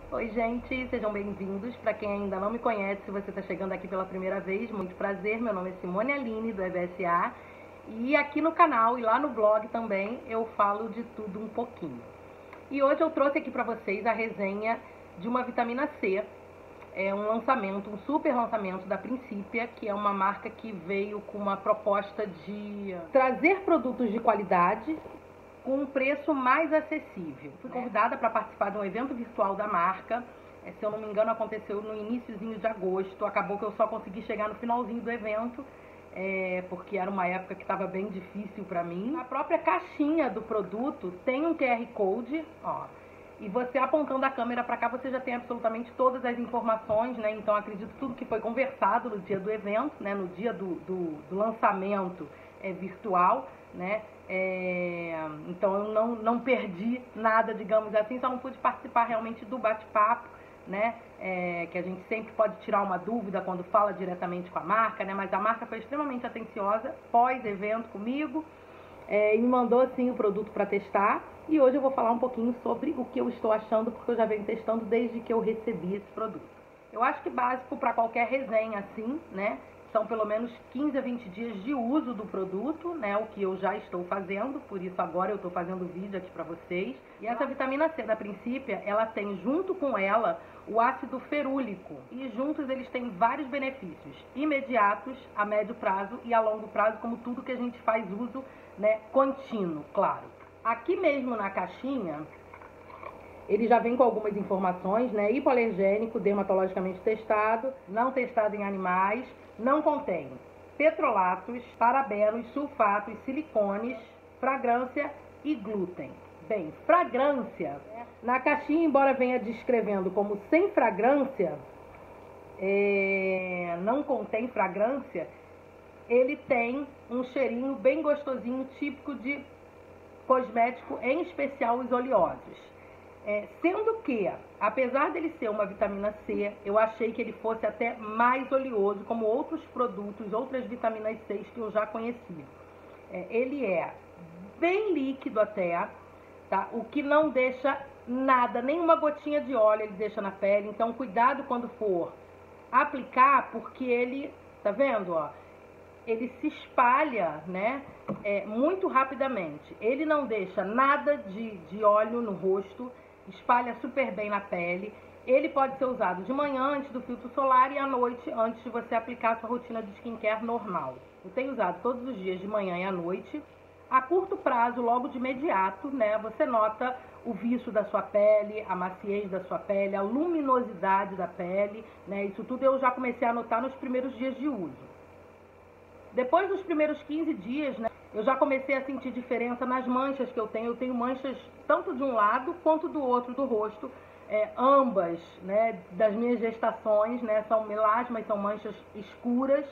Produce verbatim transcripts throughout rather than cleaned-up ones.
Oi, gente, sejam bem-vindos. Para quem ainda não me conhece, se você está chegando aqui pela primeira vez, muito prazer. Meu nome é Simone Aline, do E B S A. E aqui no canal e lá no blog também eu falo de tudo um pouquinho. E hoje eu trouxe aqui para vocês a resenha de uma vitamina C. É um lançamento, um super lançamento da Principia, que é uma marca que veio com uma proposta de trazer produtos de qualidade com um preço mais acessível. Fui convidada para participar de um evento virtual da marca. Se eu não me engano, aconteceu no iniciozinho de agosto. Acabou que eu só consegui chegar no finalzinho do evento, é, porque era uma época que estava bem difícil para mim. A própria caixinha do produto tem um Q R Code, ó, e você apontando a câmera para cá, você já tem absolutamente todas as informações, né? Então, acredito tudo que foi conversado no dia do evento, né? No dia do, do, do lançamento é, virtual, né? É, então eu não, não perdi nada, digamos assim, só não pude participar realmente do bate-papo, né? É, que a gente sempre pode tirar uma dúvida quando fala diretamente com a marca, né? Mas a marca foi extremamente atenciosa pós-evento comigo, é, e me mandou assim o produto para testar. E hoje eu vou falar um pouquinho sobre o que eu estou achando, porque eu já venho testando desde que eu recebi esse produto. Eu acho que básico para qualquer resenha assim, né? São pelo menos quinze a vinte dias de uso do produto, né? O que eu já estou fazendo, por isso agora eu estou fazendo vídeo aqui para vocês. E essa vitamina C da Principia, ela tem junto com ela o ácido ferúlico. E juntos eles têm vários benefícios imediatos, a médio prazo e a longo prazo, como tudo que a gente faz uso, né, contínuo, claro. Aqui mesmo na caixinha, ele já vem com algumas informações, né? Hipoalergênico, dermatologicamente testado, não testado em animais, não contém petrolatos, parabenos, sulfatos, silicones, fragrância e glúten. Bem, fragrância, na caixinha, embora venha descrevendo como sem fragrância, é, não contém fragrância, ele tem um cheirinho bem gostosinho, típico de cosmético, em especial os oleosos. É, sendo que, apesar dele ser uma vitamina C, eu achei que ele fosse até mais oleoso, como outros produtos, outras vitaminas C que eu já conheci. É, ele é bem líquido até, tá? O que não deixa nada, nenhuma gotinha de óleo ele deixa na pele. Então, cuidado quando for aplicar, porque ele, tá vendo, ó? Ele se espalha, né, é, muito rapidamente. Ele não deixa nada de, de óleo no rosto, espalha super bem na pele. Ele pode ser usado de manhã antes do filtro solar e à noite antes de você aplicar a sua rotina de skincare normal. Eu tenho usado todos os dias de manhã e à noite. A curto prazo, logo de imediato, né, você nota o viço da sua pele, a maciez da sua pele, a luminosidade da pele, né, isso tudo eu já comecei a notar nos primeiros dias de uso. Depois dos primeiros quinze dias, né, eu já comecei a sentir diferença nas manchas que eu tenho. Eu tenho manchas tanto de um lado quanto do outro do rosto, é, ambas, né, das minhas gestações, né, são melasmas, são manchas escuras.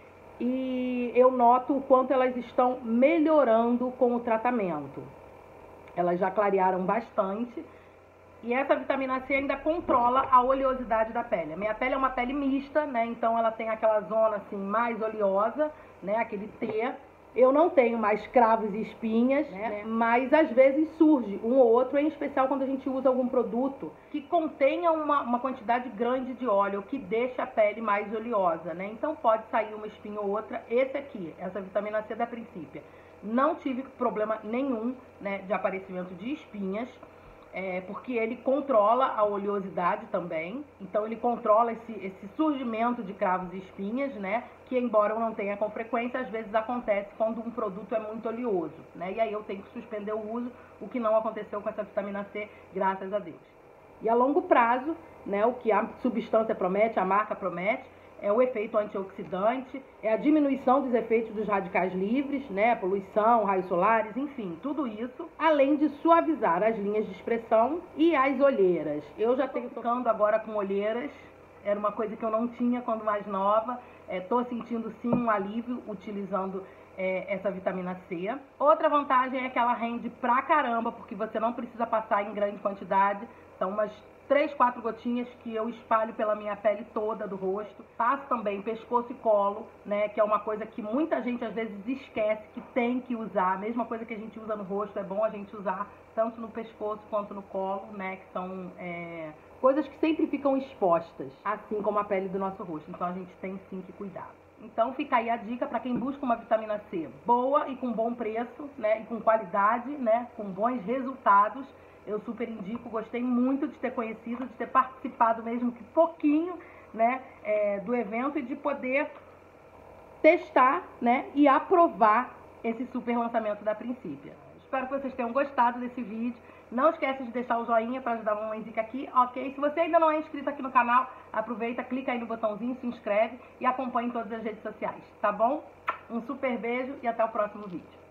E eu noto o quanto elas estão melhorando com o tratamento. Elas já clarearam bastante. E essa vitamina C ainda controla a oleosidade da pele. A minha pele é uma pele mista, né? Então ela tem aquela zona assim mais oleosa, né? Aquele T. Eu não tenho mais cravos e espinhas, né? Mas às vezes surge um ou outro, em especial quando a gente usa algum produto que contenha uma, uma quantidade grande de óleo, que deixa a pele mais oleosa, né? Então pode sair uma espinha ou outra. Esse aqui, essa vitamina C da Principia, não tive problema nenhum, né, de aparecimento de espinhas. É, porque ele controla a oleosidade também, então ele controla esse, esse surgimento de cravos e espinhas, né? Que embora eu não tenha com frequência, às vezes acontece quando um produto é muito oleoso, né? E aí eu tenho que suspender o uso, o que não aconteceu com essa vitamina C, graças a Deus. E a longo prazo, né, o que a substância promete, a marca promete, é o efeito antioxidante, é a diminuição dos efeitos dos radicais livres, né, poluição, raios solares, enfim, tudo isso, além de suavizar as linhas de expressão e as olheiras. Eu já tenho ficando agora com olheiras, era uma coisa que eu não tinha quando mais nova, estou é, sentindo sim um alívio utilizando é, essa vitamina C. Outra vantagem é que ela rende pra caramba, porque você não precisa passar em grande quantidade, Então, umas três, quatro gotinhas que eu espalho pela minha pele toda do rosto. Passo também pescoço e colo, né, que é uma coisa que muita gente às vezes esquece que tem que usar. A mesma coisa que a gente usa no rosto, é bom a gente usar tanto no pescoço quanto no colo, né, que são é, coisas que sempre ficam expostas, assim como a pele do nosso rosto. Então a gente tem sim que cuidar. Então fica aí a dica para quem busca uma vitamina C boa e com bom preço, né, e com qualidade, né, com bons resultados. Eu super indico, gostei muito de ter conhecido, de ter participado mesmo que pouquinho, né, é, do evento e de poder testar, né, e aprovar esse super lançamento da Princípia. Espero que vocês tenham gostado desse vídeo. Não esquece de deixar o joinha para ajudar a mamãezinha aqui, ok? Se você ainda não é inscrito aqui no canal, aproveita, clica aí no botãozinho, se inscreve e acompanhe em todas as redes sociais, tá bom? Um super beijo e até o próximo vídeo.